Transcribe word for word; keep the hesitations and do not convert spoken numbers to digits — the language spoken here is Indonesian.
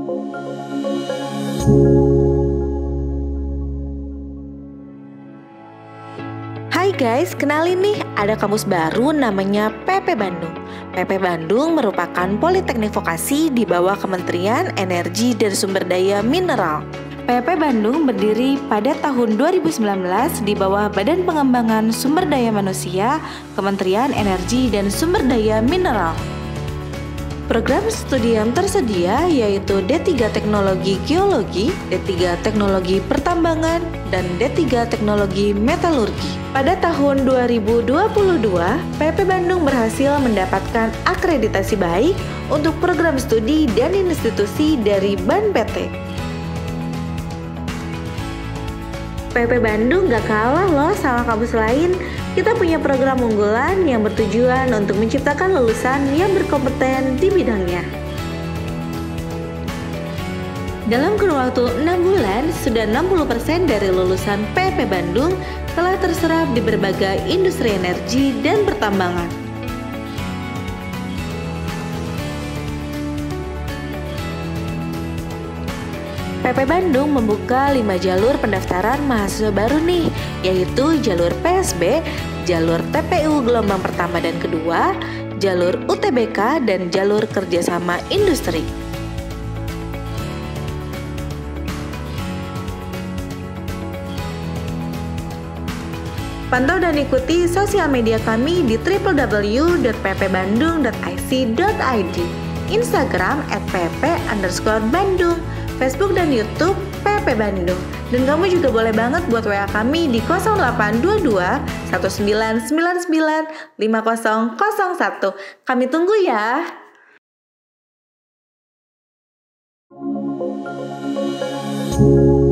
Hai guys, kenalin nih, ada kampus baru namanya P P Bandung. P P Bandung merupakan politeknik vokasi di bawah Kementerian Energi dan Sumber Daya Mineral. P P Bandung berdiri pada tahun dua ribu sembilan belas di bawah Badan Pengembangan Sumber Daya Manusia, Kementerian Energi dan Sumber Daya Mineral. Program studi yang tersedia yaitu D tiga Teknologi Geologi, D tiga Teknologi Pertambangan, dan D tiga Teknologi Metalurgi. Pada tahun dua ribu dua puluh dua, P P Bandung berhasil mendapatkan akreditasi baik untuk program studi dan institusi dari B A N P T. P P Bandung gak kalah loh sama kampus lain. Kita punya program unggulan yang bertujuan untuk menciptakan lulusan yang berkompeten di bidangnya. Dalam kurun waktu enam bulan, sudah enam puluh persen dari lulusan P P Bandung telah terserap di berbagai industri energi dan pertambangan. P P Bandung membuka lima jalur pendaftaran mahasiswa baru nih, yaitu jalur P S B, jalur T P U gelombang pertama dan kedua, jalur U T B K, dan jalur kerjasama industri. Pantau dan ikuti sosial media kami di w w w dot p p bandung dot i c dot i d, Instagram at pp underscore bandung, Facebook dan YouTube P P Bandung. Dan kamu juga boleh banget buat W A kami di nol delapan dua dua satu sembilan sembilan sembilan lima nol nol satu. Kami tunggu ya.